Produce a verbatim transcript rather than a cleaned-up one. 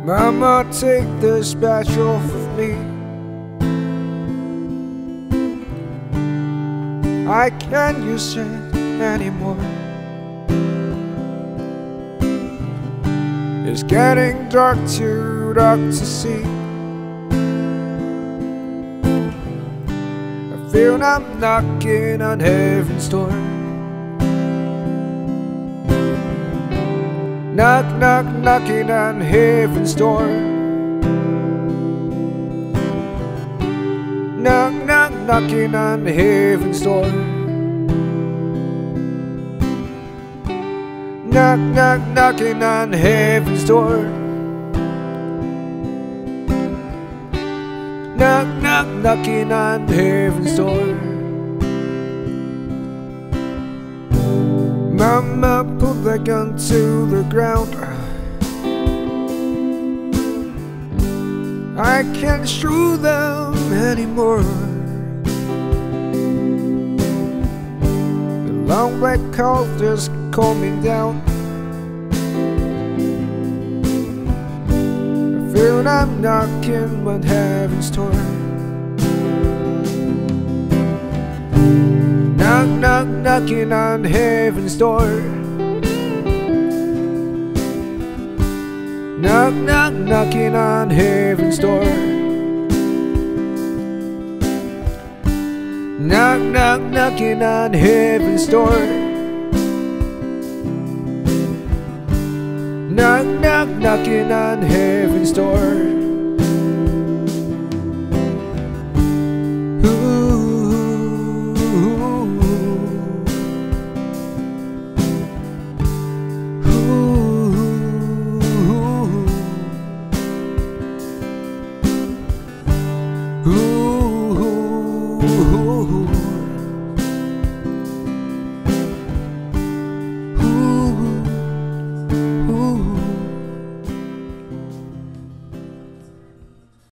Mama, take this badge off of me. I can't use it anymore. It's getting dark, too dark to see. I feel I'm knocking on heaven's door. Knock, knock, knocking on heaven's door. Knock, knock, knocking on heaven's door. Knock, knock, knocking on heaven's door. Knock, knock, knocking on heaven's door. Mama, put that gun to the ground. I can't shoot them anymore. The long black coat is coming down. I feel I'm knocking on heaven's door. Knock, knock, knocking on heaven's door. Knock, knock, knocking on heaven's door. Knock, knock, knocking on heaven's door. Knock, knock, knocking on heaven's door. Ooh, ooh, ooh, ooh.